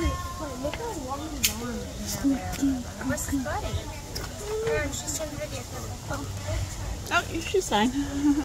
Look how long his arm is. Where's his buddy? She's in the video. Oh, she's fine.